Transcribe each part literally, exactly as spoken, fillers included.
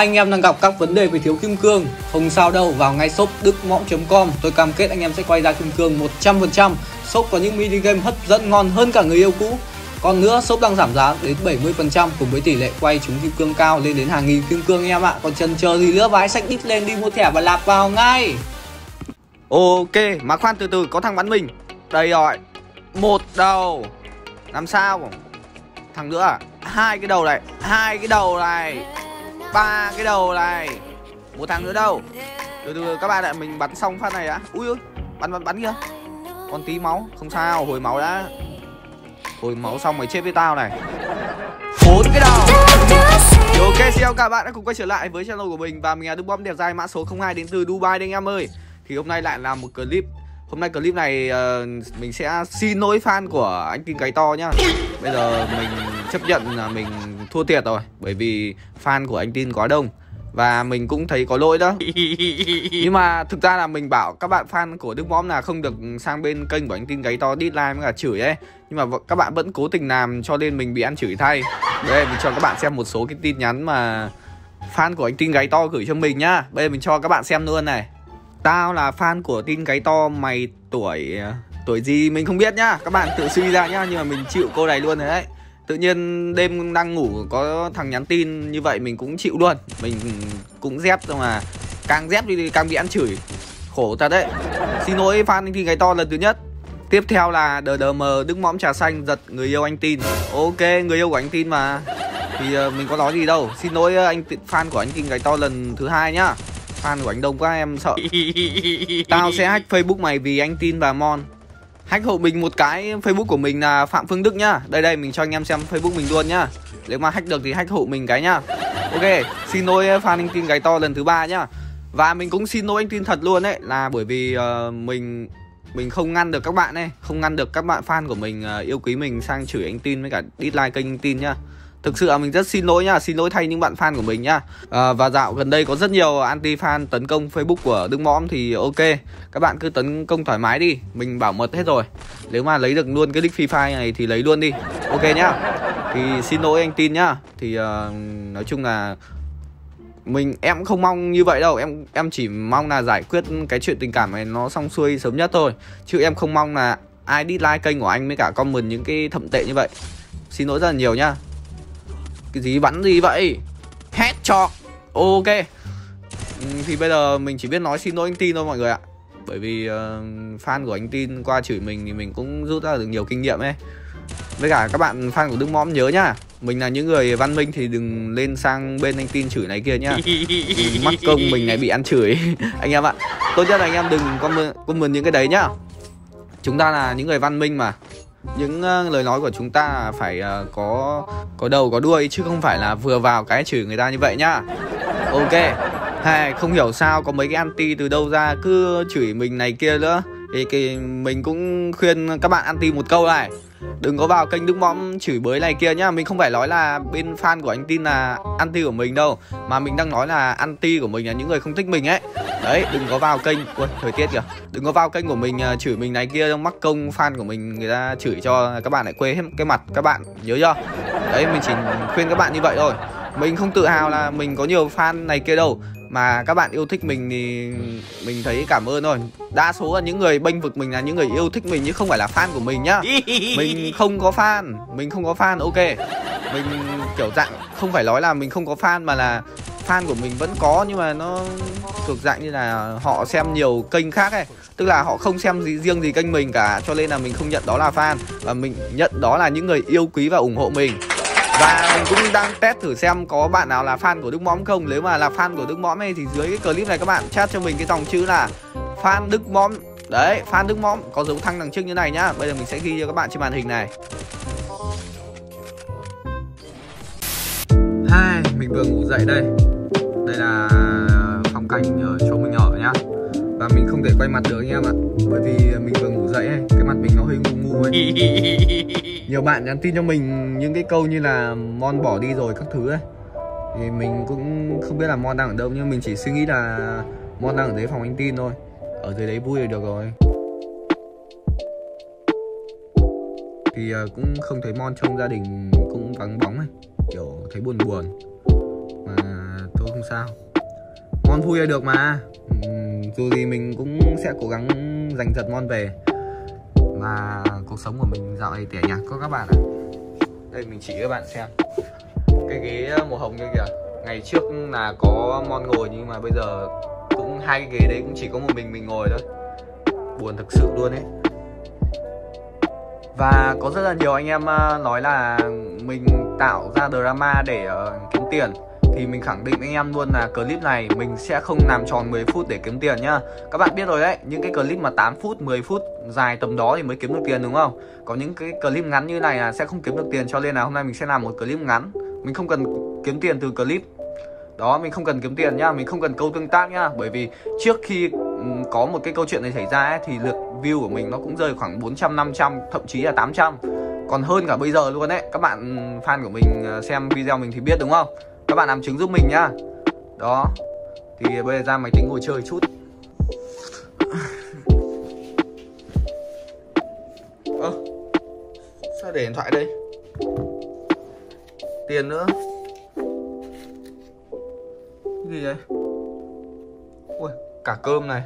Anh em đang gặp các vấn đề về thiếu kim cương, không sao đâu, vào ngay shop đức mõm chấm com. Tôi cam kết anh em sẽ quay ra kim cương một trăm phần trăm. Shop có những mini game hấp dẫn ngon hơn cả người yêu cũ. Còn nữa, shop đang giảm giá đến bảy mươi phần trăm cùng với tỷ lệ quay trúng kim cương cao lên đến hàng nghìn kim cương anh em ạ. Còn chần chờ gì nữa, vái sách đít lên đi mua thẻ và lạp vào ngay. Ok, mà khoan từ từ, có thằng bắn mình. Đây rồi, một đầu. Làm sao? Thằng nữa à? Hai cái đầu này, hai cái đầu này, ba cái đầu này, một thằng nữa đâu. Từ từ các bạn ạ, mình bắn xong phát này đã. Ui ơi, bắn bắn bắn kìa. Còn tí máu, không sao, hồi máu đã. Hồi máu xong mày chết với tao này. Bốn cái đầu. Ok, xin chào các bạn đã cùng quay trở lại với channel của mình. Và mình là Đức Bom đẹp dai, mã số không hai đến từ Dubai đây anh em ơi. Thì hôm nay lại là một clip. Hôm nay clip này uh, mình sẽ xin lỗi fan của anh Tin Cái To nhá. Bây giờ mình chấp nhận là mình thua thiệt rồi, bởi vì fan của anh Tin quá đông. Và mình cũng thấy có lỗi đó. Nhưng mà thực ra là mình bảo các bạn fan của Đức Bom là không được sang bên kênh của anh Tin Cái To dislike với cả chửi ấy. Nhưng mà các bạn vẫn cố tình làm cho nên mình bị ăn chửi thay. Đây mình cho các bạn xem một số cái tin nhắn mà fan của anh Tin Cái To gửi cho mình nhá. Bây giờ mình cho các bạn xem luôn này. Tao là fan của Tin Cái To, mày tuổi tuổi gì mình không biết nhá. Các bạn tự suy ra nhá, nhưng mà mình chịu cô này luôn rồi đấy. Tự nhiên đêm đang ngủ có thằng nhắn tin như vậy mình cũng chịu luôn. Mình cũng dép rồi mà càng dép đi càng bị ăn chửi. Khổ thật đấy. Xin lỗi fan anh Tin Cái To lần thứ nhất. Tiếp theo là đờ đờ mờ Đức Mõm Trà Xanh giật người yêu anh Tin. Ok, người yêu của anh Tin mà. Thì uh, mình có nói gì đâu. Xin lỗi anh fan của anh Tin Cái To lần thứ hai nhá. Fan của anh đông quá em sợ. Tao sẽ hack Facebook mày vì anh Tin và Mon. Hack hộ mình một cái Facebook của mình là Phạm Phương Đức nhá. Đây đây mình cho anh em xem Facebook mình luôn nhá. Nếu mà hack được thì hack hộ mình cái nhá. Ok, xin lỗi fan anh Tin Cái To lần thứ ba nhá. Và mình cũng xin lỗi anh Tin thật luôn đấy, là bởi vì uh, mình mình không ngăn được các bạn ấy, không ngăn được các bạn fan của mình uh, yêu quý mình sang chửi anh Tin với cả dislike kênh anh Tin nhá. Thực sự là mình rất xin lỗi nhá, xin lỗi thay những bạn fan của mình nhá. à, Và dạo gần đây có rất nhiều anti-fan tấn công Facebook của Đức Mõm. Thì ok, các bạn cứ tấn công thoải mái đi, mình bảo mật hết rồi. Nếu mà lấy được luôn cái nick Free Fire này thì lấy luôn đi. Ok nhá. Thì xin lỗi anh Tin nhá. Thì uh, nói chung là mình em cũng không mong như vậy đâu. Em em chỉ mong là giải quyết cái chuyện tình cảm này nó xong xuôi sớm nhất thôi. Chứ em không mong là ai dislike kênh của anh với cả comment những cái thậm tệ như vậy. Xin lỗi rất là nhiều nhá. Cái gì bắn gì vậy? Headshot. Ok. ừ, Thì bây giờ mình chỉ biết nói xin lỗi anh Tin thôi mọi người ạ. Bởi vì uh, fan của anh Tin qua chửi mình thì mình cũng rút ra được nhiều kinh nghiệm ấy. Với cả các bạn fan của Đức Mõm nhớ nhá, mình là những người văn minh thì đừng lên sang bên anh Tin chửi này kia nhá. Mắc công mình này bị ăn chửi. Anh em ạ, tốt nhất là anh em đừng comment, comment những cái đấy nhá. Chúng ta là những người văn minh mà. Những uh, lời nói của chúng ta phải uh, có có đầu có đuôi, chứ không phải là vừa vào cái chửi người ta như vậy nhá. Ok. Hay không hiểu sao có mấy cái anti từ đâu ra cứ chửi mình này kia nữa. Thì cái, mình cũng khuyên các bạn anti một câu này, đừng có vào kênh Đức Mõm chửi bới này kia nhá. Mình không phải nói là bên fan của anh Tin là anti của mình đâu, mà mình đang nói là anti của mình là những người không thích mình ấy. Đấy, đừng có vào kênh. Ui, thời tiết kìa. Đừng có vào kênh của mình uh, chửi mình này kia, mắc công fan của mình người ta chửi cho các bạn lại quê hết cái mặt các bạn, nhớ chưa? Đấy, mình chỉ khuyên các bạn như vậy thôi. Mình không tự hào là mình có nhiều fan này kia đâu, mà các bạn yêu thích mình thì mình thấy cảm ơn thôi. Đa số là những người bênh vực mình là những người yêu thích mình chứ không phải là fan của mình nhá. Mình không có fan, mình không có fan, ok. Mình kiểu dạng không phải nói là mình không có fan, mà là fan của mình vẫn có, nhưng mà nó thuộc dạng như là họ xem nhiều kênh khác ấy. Tức là họ không xem gì riêng gì kênh mình cả, cho nên là mình không nhận đó là fan, và mình nhận đó là những người yêu quý và ủng hộ mình. Và mình cũng đang test thử xem có bạn nào là fan của Đức Mõm không. Nếu mà là fan của Đức Mõm này thì dưới cái clip này các bạn chat cho mình cái dòng chữ là fan Đức Mõm. Đấy, fan Đức Mõm có dấu thăng đằng trước như này nhá. Bây giờ mình sẽ ghi cho các bạn trên màn hình này. Hai, mình vừa ngủ dậy đây. Đây là phong cảnh ở chỗ mình ở nhá. Và mình không thể quay mặt được anh em ạ, bởi vì mình vừa ngủ dậy ấy, cái mặt mình nó hơi ngu ngu ấy. Nhiều bạn nhắn tin cho mình những cái câu như là Mon bỏ đi rồi các thứ ấy. Thì mình cũng không biết là Mon đang ở đâu, nhưng mình chỉ suy nghĩ là Mon đang ở dưới phòng anh Tin thôi. Ở dưới đấy vui là được rồi. Thì cũng không thấy Mon trong gia đình cũng vắng bóng ấy, kiểu thấy buồn buồn. Mà tôi không không sao. Mon vui là được mà. uhm, Dù gì mình cũng sẽ cố gắng giành giật Mon về. Mà cuộc sống của mình dạo này tẻ nhạt có các bạn ạ. Đây mình chỉ các bạn xem cái ghế màu hồng kia kìa. Ngày trước là có Mon ngồi nhưng mà bây giờ cũng hai cái ghế đấy cũng chỉ có một mình mình ngồi thôi. Buồn thực sự luôn ấy. Và có rất là nhiều anh em nói là mình tạo ra drama để uh, kiếm tiền. Thì mình khẳng định anh em luôn là clip này mình sẽ không làm tròn mười phút để kiếm tiền nhá. Các bạn biết rồi đấy, những cái clip mà tám phút, mười phút dài tầm đó thì mới kiếm được tiền đúng không? Có những cái clip ngắn như này là sẽ không kiếm được tiền, cho nên là hôm nay mình sẽ làm một clip ngắn. Mình không cần kiếm tiền từ clip. Đó, mình không cần kiếm tiền nhá, mình không cần câu tương tác nhá. Bởi vì trước khi có một cái câu chuyện này xảy ra ấy, thì lượt view của mình nó cũng rơi khoảng bốn trăm, năm trăm, thậm chí là tám trăm. Còn hơn cả bây giờ luôn đấy. Các bạn fan của mình xem video mình thì biết đúng không? Các bạn làm chứng giúp mình nhá. Đó. Thì bây giờ ra máy tính ngồi chơi chút. Ơ à, sao để điện thoại đây? Tiền nữa. Cái gì vậy? Ui, cả cơm này.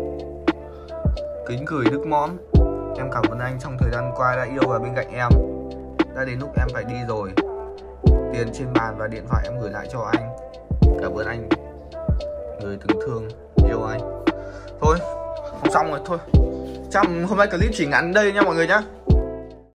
Kính gửi Đức Mõm. Em cảm ơn anh trong thời gian qua đã yêu và bên cạnh em. Đã đến lúc em phải đi rồi. Tiền trên bàn và điện thoại em gửi lại cho anh. Cảm ơn anh, người từng thương, yêu anh. Thôi, không xong rồi, thôi. Chắc hôm nay clip chỉ ngắn đây nha mọi người nhá.